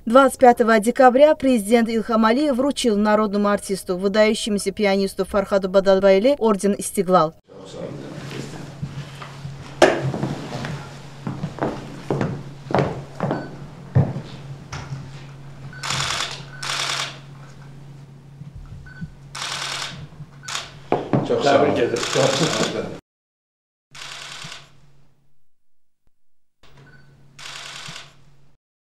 25 декабря президент Ильхам Алиев вручил народному артисту, выдающемуся пианисту Фархаду Бадалбаеву орден «Истиглал». Çok tebrik ederim.